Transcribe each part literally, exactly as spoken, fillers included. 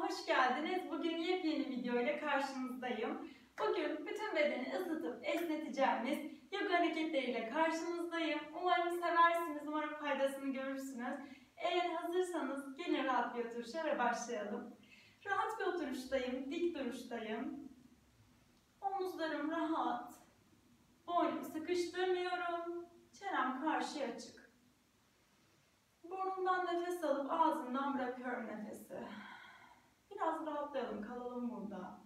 hoş geldiniz. Bugün yepyeni video ile karşınızdayım. Bugün bütün bedeni ısıtıp esneteceğimiz yoga hareketleriyle karşınızdayım. Umarım seversiniz, umarım faydasını görürsünüz. Eğer hazırsanız gelin rahat bir oturuşa ve başlayalım. Rahat bir oturuştayım, dik duruştayım. Omuzlarım rahat. Boynumu sıkıştırmıyorum. Çenem karşıya açık. Burnumdan nefes alıp ağzımdan bırakıyorum nefesi. Biraz rahatlayalım, kalalım burada.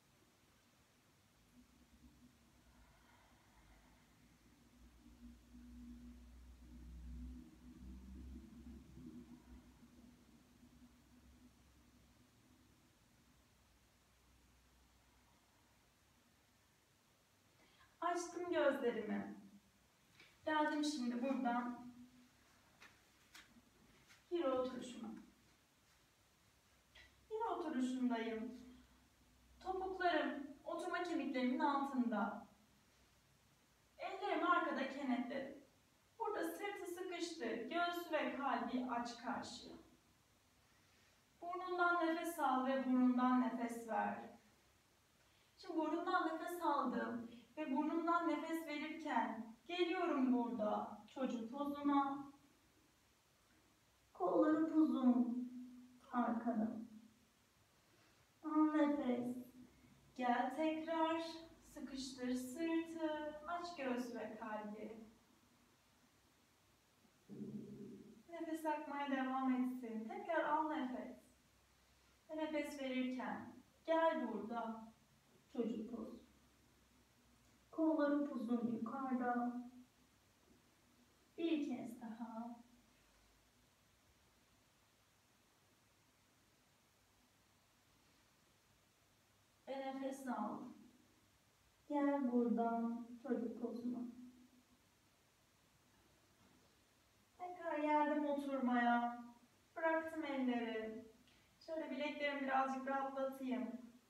Açtım gözlerimi. Geldim şimdi buradan hiro oturuşuma. Hiro oturuşundayım. Topuklarım oturma kemiklerimin altında. Ellerimi arkada kenetledim. Burada sırtı sıkıştı. Göğsü ve kalbi aç karşıya. Burnundan nefes al ve burnundan nefes ver. Şimdi burnundan nefes aldım ve burnumdan nefes verirken geliyorum burada çocuk pozuna. Kollarım uzun arkada. Al nefes. Gel tekrar. Sıkıştır sırtı. Aç göğüs ve kalbi. Nefes akmaya devam etsin. Tekrar al nefes. Ve nefes verirken gel burada çocuk pozu. Kollarım uzun yukarıda. Bir kez daha. Ve nefes al. Gel buradan çocuk pozuna. Tekrar geldim oturmaya. Bıraktım elleri. Şöyle bileklerimi birazcık rahatlatayım.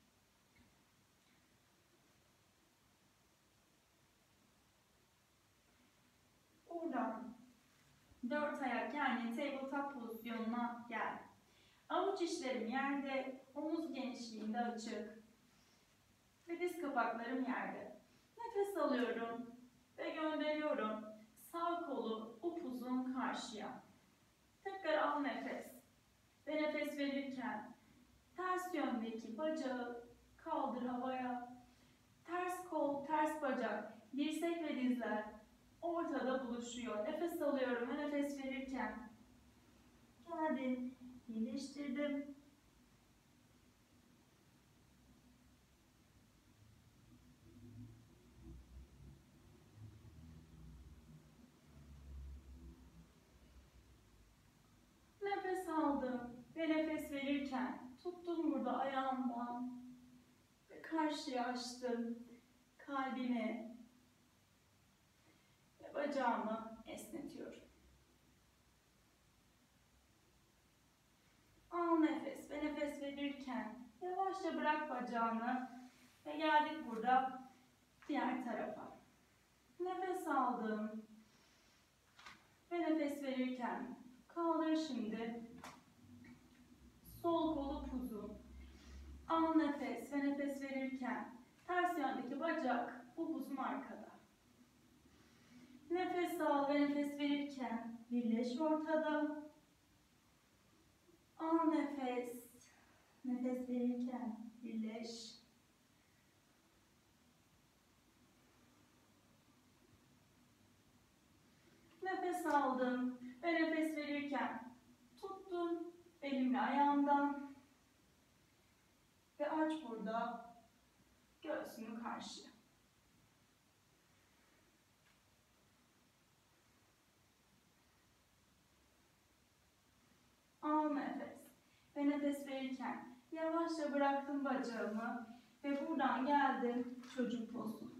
Buradan dört ayak yani tabletop pozisyonuna gel. Avuç içlerim yerde, omuz genişliğinde açık. Ve diz kapaklarım yerde. Nefes alıyorum ve gönderiyorum. Sağ kolu upuzun karşıya. Tekrar al nefes. Ve nefes verirken ters yöndeki bacağı kaldır havaya. Ters kol, ters bacak, dirsek ve dizler ortada buluşuyor. Nefes alıyorum ve nefes verirken geldim, birleştirdim. Nefes aldım ve nefes verirken tuttum burada ayağımdan ve karşıya açtım kalbimi ve bacağımı esnetiyorum. Al nefes ve nefes verirken yavaşça bırak bacağını ve geldik burada diğer tarafa. Nefes aldım ve nefes verirken kaldır şimdi. Sol kolu uzun. Al nefes ve nefes verirken ters yöndeki bacak upuzun arkada. Nefes al ve nefes verirken birleş ortada. Al nefes. Nefes verirken birleş. Nefes aldım ve nefes verirken tuttum elimle ayağımdan ve aç burada göğsünü karşıya. Al nefes ve nefes verirken yavaşça bıraktım bacağımı ve buradan geldim çocuk pozu.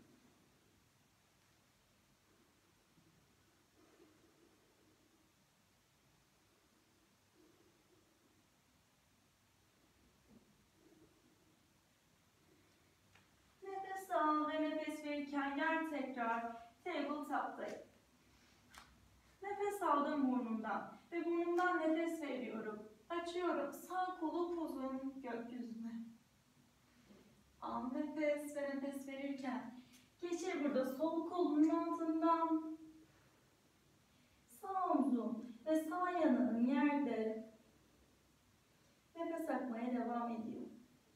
Nefes al ve nefes verirken gel tekrar tabletop'tayım. Nefes aldım burnumdan ve burnumdan nefes veriyorum. Açıyorum sağ kolu uzun, gökyüzüne. Al nefes ve nefes verirken geçir burada sol kolunun altından. Sağ omzun ve sağ yanağın yerde. Nefes akmaya devam ediyor.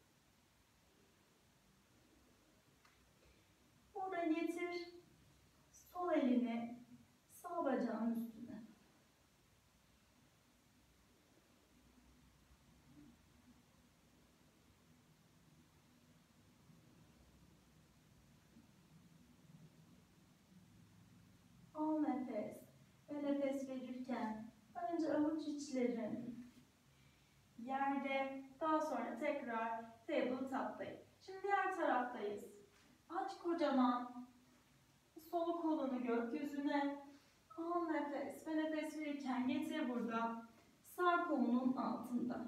Burada getir sol elini sağ bacağın üstüne. Al nefes ve nefes verirken önce avuç içlerin yerde, daha sonra tekrar tabletop'tayız. Şimdi diğer taraftayız. Aç kocaman sol kolunu gökyüzüne. Al nefes ve nefes verirken getir burada sağ kolunun altında.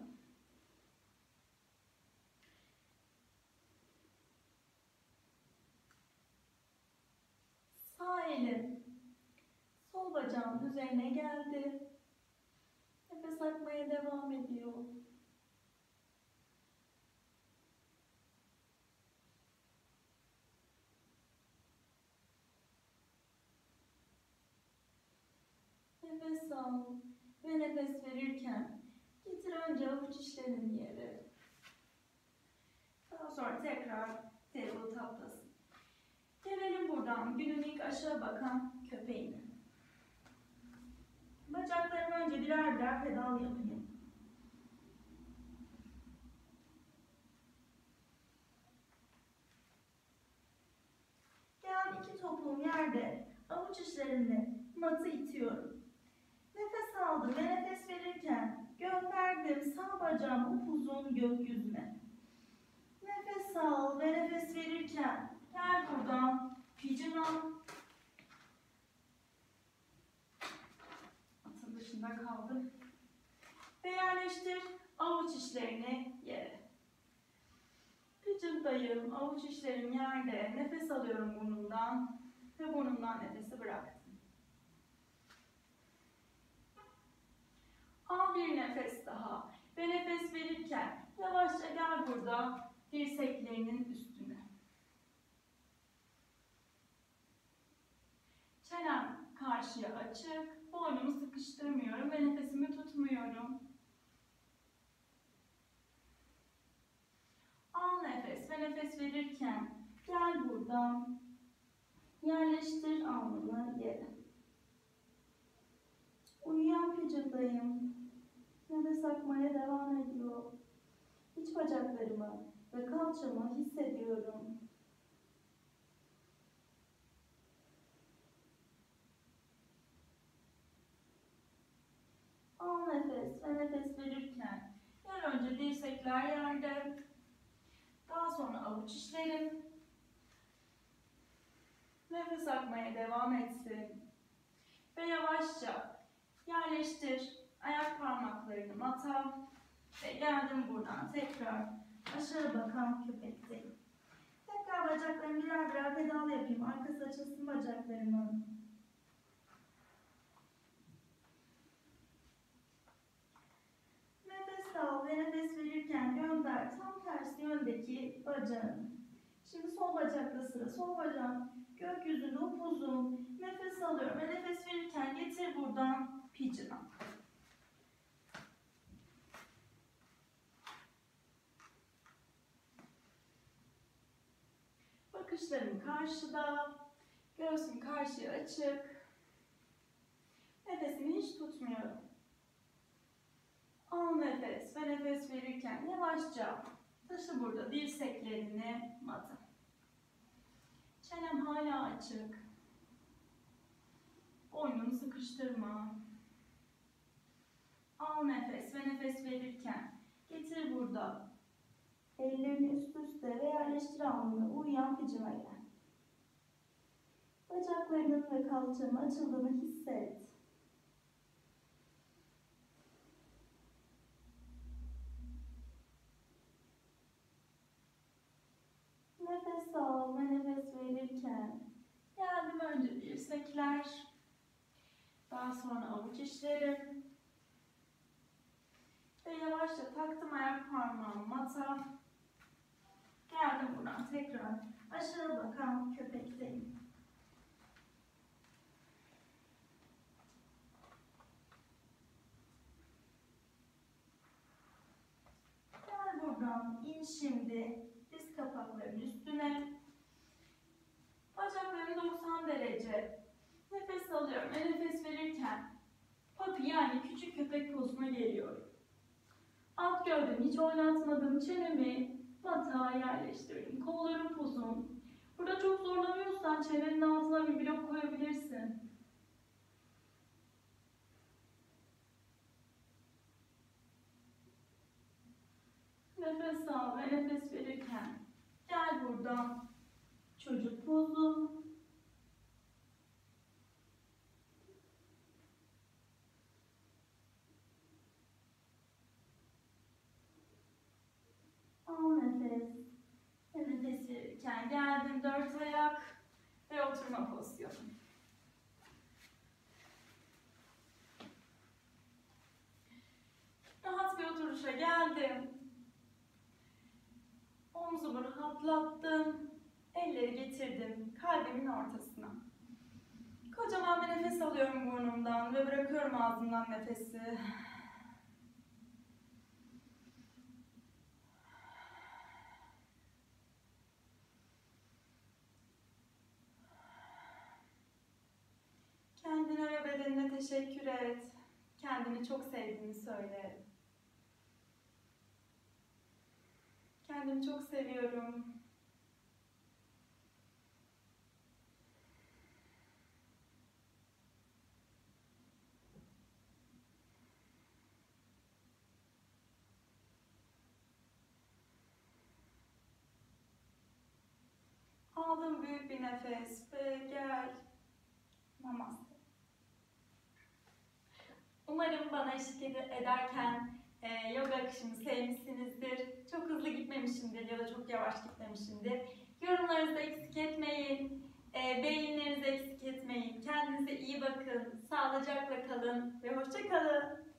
Sağ elin sol bacağın üzerine geldi. Nefes akmaya devam ediyor. Nefes al ve nefes verirken getir önce avuç içlerini yere. Daha sonra tekrar tabletop'tasın. Gelelim buradan günün ilk aşağı bakan köpeğine. Bacaklarımı önce birer birer pedal yapayım. Gel iki topuğum yerde avuç içlerimle matı itiyorum. Nefes aldım ve nefes verirken gönderdim sağ bacağımı upuzun gökyüzüne. Nefes al ve nefes verirken gel buradan pigeon. Atın dışında kaldı. Ve yerleştir avuç içlerini yere. Pigeon'dayım, avuç içlerim yerde. Nefes alıyorum burnumdan ve burnumdan nefesi bıraktım. Al bir nefes daha ve nefes verirken yavaşça gel burada dirseklerinin üstüne. Çenem karşıya açık, boynumu sıkıştırmıyorum ve nefesimi tutmuyorum. Al nefes ve nefes verirken gel buradan yerleştir alnını yere. Uyuyan pigeon'dayım. Nefes akmaya devam ediyor. İç bacaklarımı ve kalçamı hissediyorum. Al nefes ve nefes verirken yer önce dirsekler yerde. Daha sonra avuç içlerim. Nefes akmaya devam etsin. Ve yavaşça yerleştir ayak parmaklarını mata. Ve geldim buradan tekrar aşağı bakan köpekteyim. Tekrar bacaklarımı birer birer pedal yapayım. Arkası açılsın bacaklarımın. Nefes al ve nefes verirken gönder tam tersi yöndeki bacağını. Şimdi sol bacakla sıra. Sol bacağım gökyüzünde upuzun. Nefes alıyorum ve nefes verirken getir buradan pigeon'a. Bakışlarım karşıda. Göğsüm karşıya açık. Nefesimi hiç tutmuyorum. Al nefes ve nefes verirken yavaşça taşı burada dirseklerini mata. Çenem hala açık. Boynunu sıkıştırma. Al nefes ve nefes verirken getir burada ellerini üst üste ve yerleştir alnını uyuyan pigeon'a gel. Bacaklarının ve kalçanın açıldığını hisset. Nefes al ve nefes verirken geldim önce dirsekler, daha sonra avuç içlerim ve yavaşça taktım ayak parmağımı mata. Geldim buradan tekrar aşağı bakan köpekteyim. Gel buradan in şimdi diz kapaklarının üstüne. Bacaklarım doksan derece. Nefes alıyorum ve nefes verirken papi yani küçük köpek pozuna geliyorum. Alt gövdemi hiç oynatmadım. Çenemi matağa yerleştirdim. Kollarım uzun. Burada çok zorlanıyorsan çenenin altına bir blok koyabilirsin. Nefes al ve nefes verirken gel buradan çocuk pozu. Al nefes. Ve nefes verirken geldim dört ayak ve oturma pozisyonu. Rahat bir oturuşa geldim. Omzumu rahatlattım. Elleri getirdim kalbimin ortasına. Kocaman bir nefes alıyorum burnumdan ve bırakıyorum ağzımdan nefesi. Kendine ve bedenine teşekkür et. Kendini çok sevdiğini söyle. Kendimi çok seviyorum. Aldım büyük bir nefes ve gel. Namaste. Umarım bana eşlik ederken e, yoga akışımı sevmişsinizdir. Çok hızlı gitmemişimdir ya da çok yavaş gitmemişimdir. Yorumlarınızı eksik etmeyin. E, beğenilerinizi eksik etmeyin. Kendinize iyi bakın. Sağlıcakla kalın ve hoşça kalın.